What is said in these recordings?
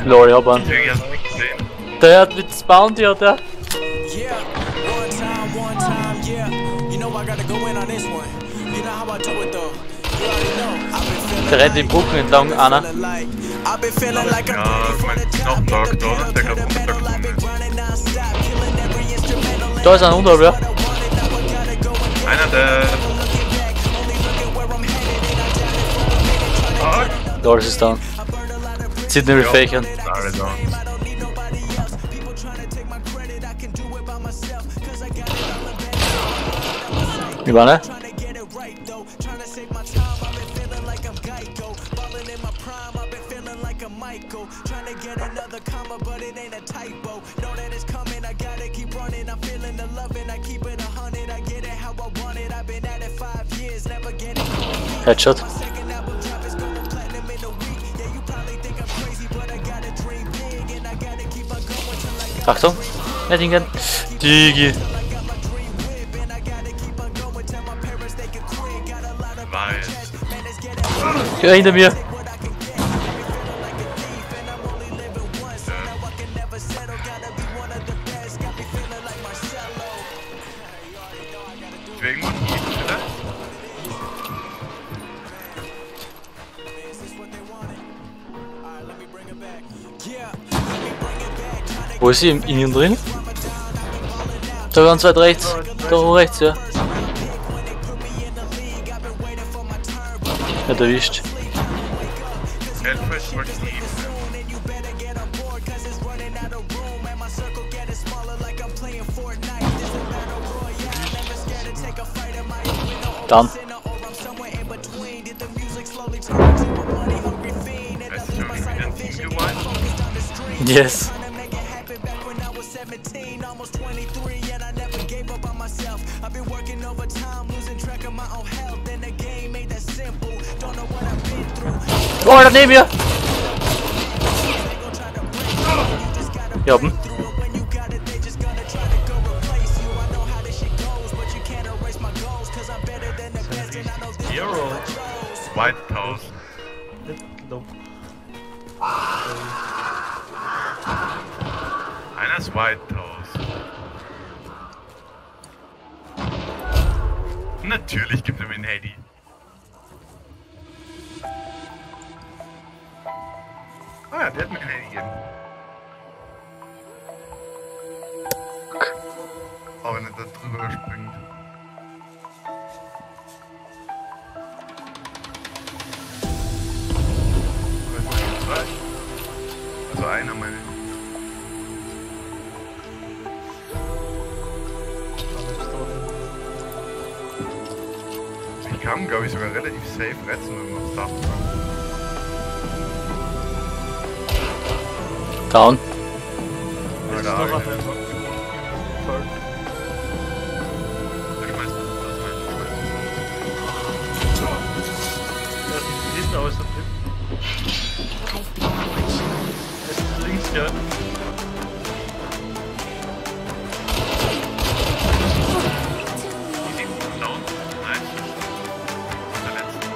Lol, ich hab einen. Den hast du nicht gesehen. Der hat mit Bounty, hat der. Der rennt den Brücken entlang, einer. Ja, mein Knochentag da, der gerade runtergekommen ist. Da ist ein Unterhalb, ja. Einer der... Lol, das ist down. Sieht nämlich Fächern. Alle da. Wie war ne? Headshot. Achtung, nicht hingehen. Digi. Weiß. Ja, hinter mir. Wegen und oder? Wo ist sie? Innen drin? Da ganz weit rechts. Da oben rechts, ja. Hat erwischt. Hellfest wollte ich nie. Dann. Weißt du schon, wie wieder ein Team gewollt? Yes. Oh, daneben mir! Ja, oben. Hero. White House. Einer ist White House. Natürlich gibt er mir ein Handy. Ah ja, der hat mir kein Handy gegeben. Aber wenn er da drüber springt. Also einer meine. Ich kam, glaube ich, sogar relativ safe retten, wenn wir aufs Dach kommen. Down. Oder da. Der schmeißt Hinten aus der Tipp. Es ist links, ja. Down. Nice. Der letzte.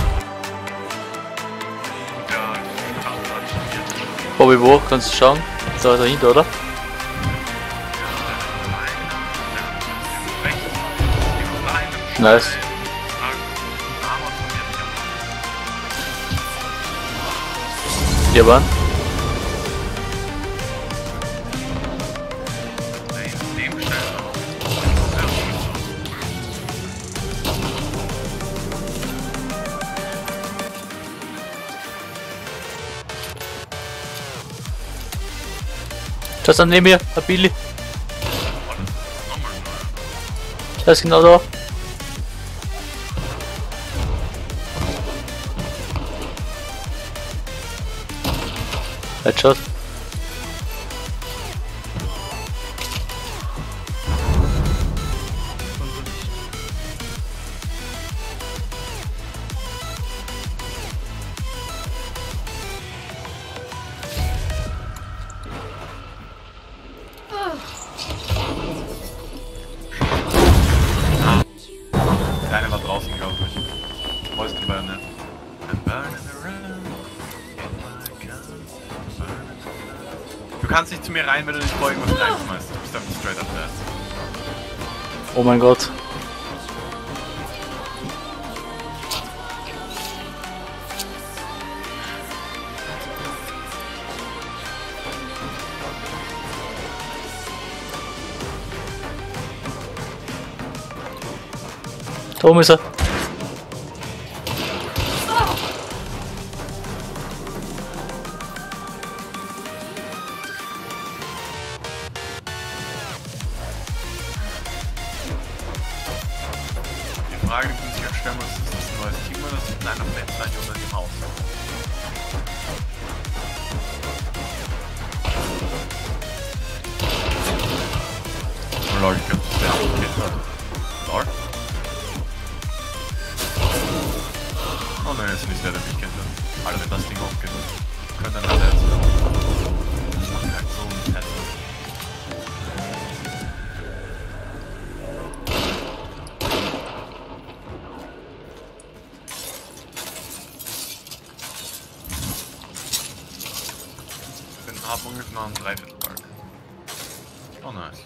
Und der Startplatz hier. Bobby, wo? Kannst du schauen? Da dahinter, oder? Nice. Hier waren. Das ist neben mir, ein Billy. Das ist genau da. Headshot. Kleine war draußen, glaube ich. Weiß die beiden nicht. I'm burning around in my gun, burning kannst nicht zu mir rein, wenn du dich vor irgendwas reinschmeißt. Du bist einfach straight up fast. Oh mein Gott. Da oben ist er. Die Frage, die man sich jetzt stellen muss, ist das ein neues Team oder ist das in einer Fenster unter dem Haus? Oh Lord, ich glaube, das wäre ein Kind. Lord? Oh nein, jetzt ist nicht der mich kennt. Alle, wenn das Ding hochgeht, können dann alle jetzt. Das macht halt so ein Test. Wir haben ungefähr noch einen Dreiviertelpark. Oh nice.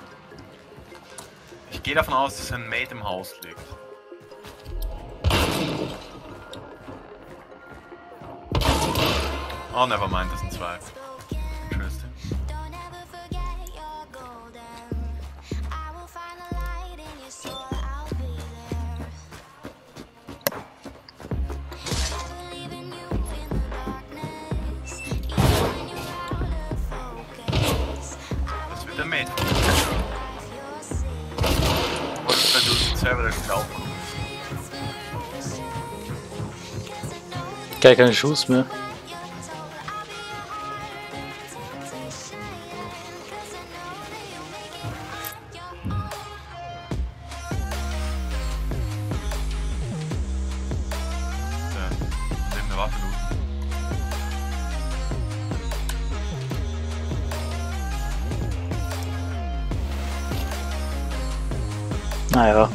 Ich gehe davon aus, dass ein Mate im Haus liegt. Oh, never mind, das sind zwei. Interesting. Das wird der Mate. Und wenn du selber das Spiel aufkommst. Gar keine Schuss mehr. Neben der Waffe looten. Naja. Ja,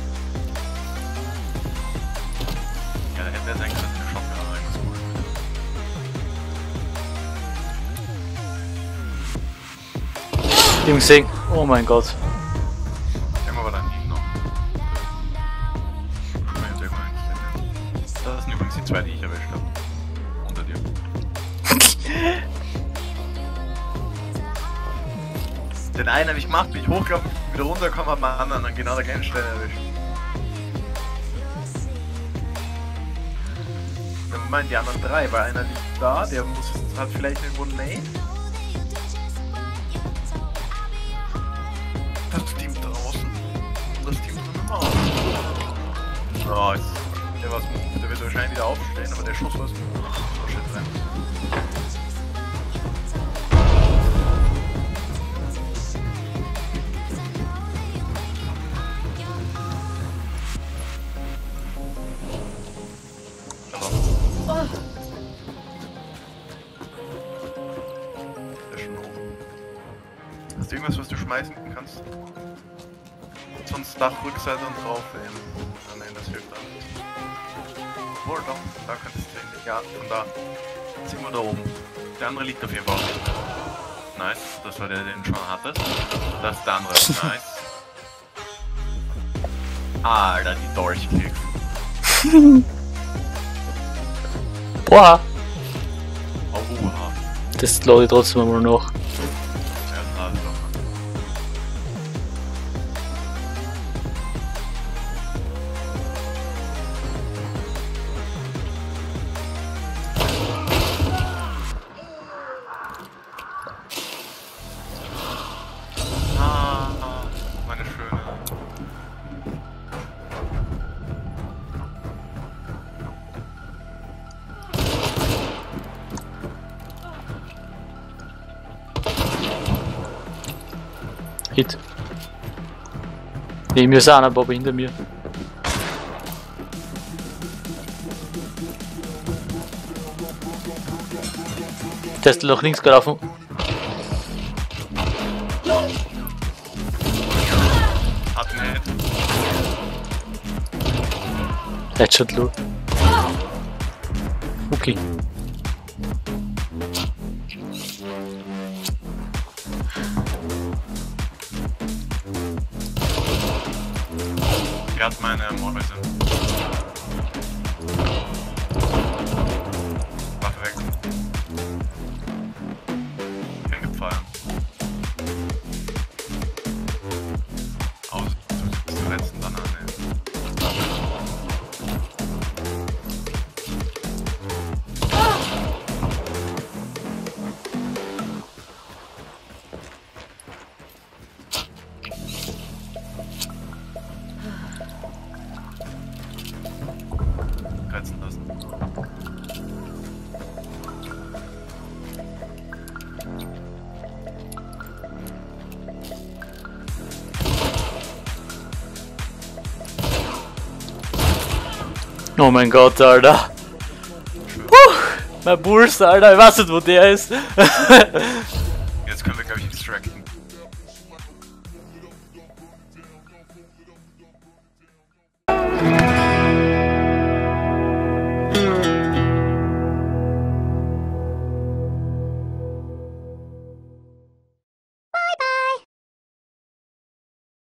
da hätte er sein können, der Shotgun oder irgendwas gut. Im gesehen. Oh mein Gott. Immer war daneben noch. Nein, sehr gut eigentlich. Das sind übrigens die zwei, die ich erwischt habe. Unter dir. Den einen habe ich gemacht, bin ich hochgelaufen, wieder runtergekommen, habe meinen anderen an genau der gleichen Stelle erwischt. Dann meinen die anderen drei, weil einer liegt da, der hat vielleicht irgendwo ein Nade. Das Team draußen und das Team drin im Haus. Oh, der wird wahrscheinlich wieder aufstehen, aber der Schuss war so shit drin. Der ist schon hoch. Hast du irgendwas, was du schmeißen kannst? Sonst Dachrückseite und drauf eben. Ah, nein, das hilft auch nicht. Wohl doch, da könntest du hin. Ja, von da. Jetzt sind wir da oben. Der andere liegt auf jeden Fall auch nicht. Nice, das war der, den du schon hattest. Das ist der andere. Nice. Alter, die Dolchkicks. Boah. Oha. Das lade ich trotzdem mal noch. Ja, das ist doch. Meine schöne. Hit. Neben mir ist einer, Bobby hinter mir. Der ist nach links gelaufen. Hat nicht. Headshot low. Okay. fährt meine Mäuse. Waffe weg. Hingefallen. Aus. Bis zum letzten dann annehmen. Reizen lassen. Oh mein Gott, Alter. Mein Puls, Alter. Ich weiß nicht, wo der ist. Jetzt können wir, glaube ich, extracten.